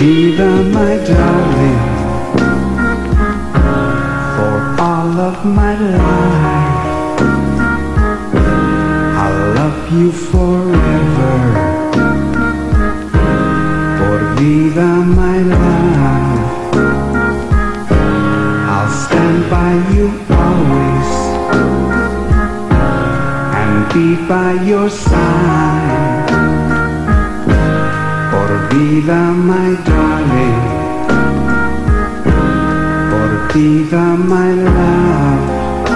vida, my darling, for all of my life. I'll love you forever. Por vida, my love, I'll stand by you always and be by your side. Por vida, my darling, por vida, my love.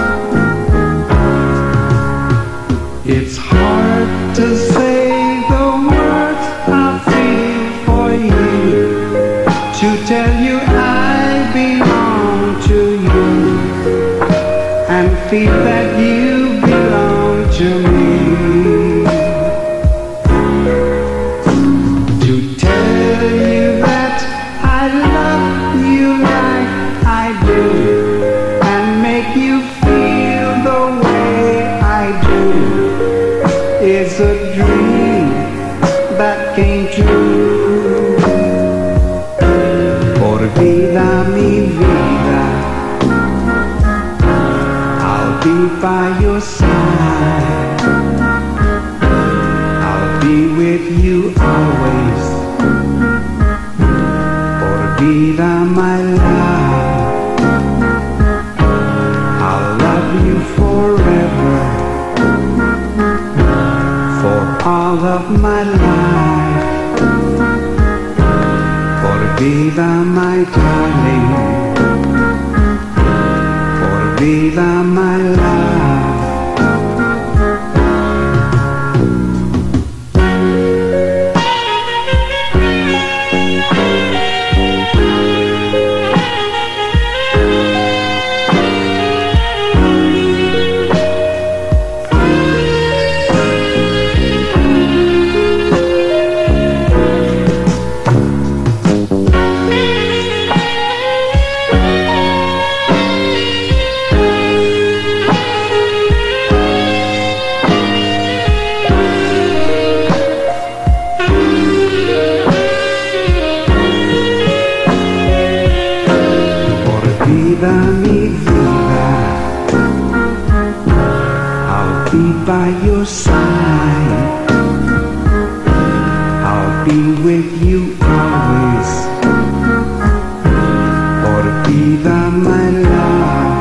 It's hard to say the words I feel for you, to tell you I belong to you, and feel that you belong to me. To tell you that I love you like I do, and make you feel the way I do, is a dream that came true. Por vida, mi vida, I'll be by your side. I'll be with you always. Por vida, my love, I'll love you forever. For all of my life. Por vida, my darling, por vida, my love. Vida, mi vida, I'll be by your side. I'll be with you always. Por vida, my love,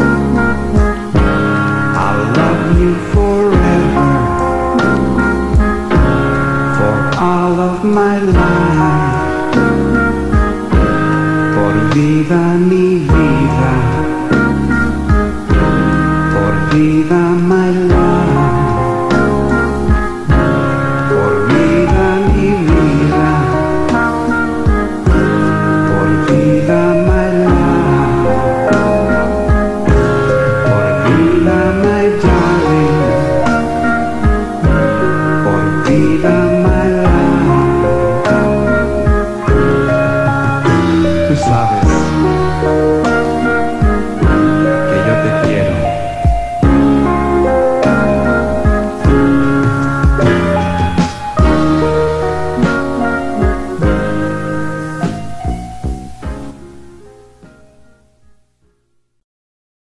I'll love you forever. For all of my life. Por vida, mi